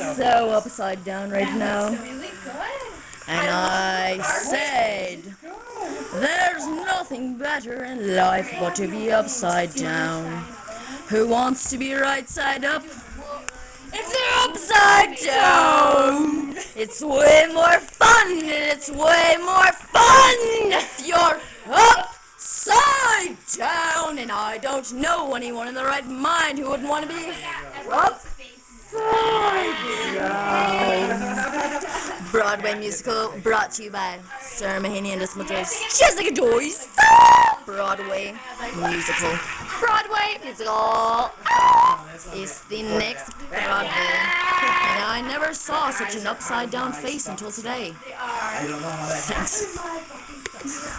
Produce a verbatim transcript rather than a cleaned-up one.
so upside down right now. And I said, there's nothing better in life but to be upside down. Who wants to be right side up? If they're upside down, it's way more fun, and it's way more fun if you're upside down. And I don't know anyone in the right mind who wouldn't want to be upside down. Broadway musical brought to you by Sarah Mahaney and Dismantles. Jessica Joyce. Broadway musical. Broadway musical is the next Broadway. And I never saw such an upside down face until today. Thanks.